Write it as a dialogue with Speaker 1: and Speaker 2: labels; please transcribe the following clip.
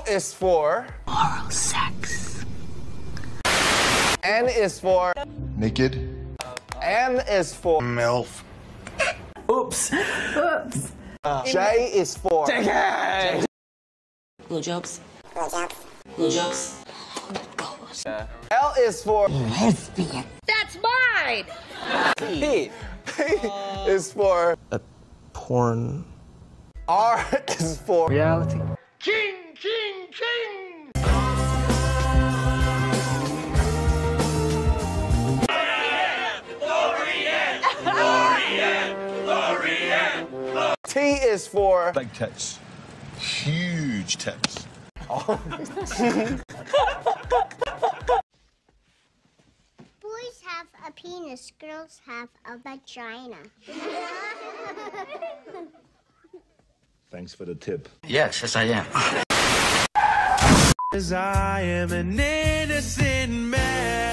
Speaker 1: is for
Speaker 2: oral sex.
Speaker 1: N is for
Speaker 3: naked.
Speaker 1: M is for
Speaker 3: MILF.
Speaker 4: Oops.
Speaker 2: Oops.
Speaker 1: J is for
Speaker 4: JK.
Speaker 2: Blowjobs. Blowjobs.
Speaker 1: L is for
Speaker 2: Lesbian. That's mine!
Speaker 1: P. P is for
Speaker 4: Porn.
Speaker 1: R is for
Speaker 4: Reality.
Speaker 1: King. T is for
Speaker 3: Big tits. Huge tits.
Speaker 5: Boys have a penis, girls have a vagina.
Speaker 3: Thanks for the tip.
Speaker 6: Yes, I am.
Speaker 4: As I am an innocent man.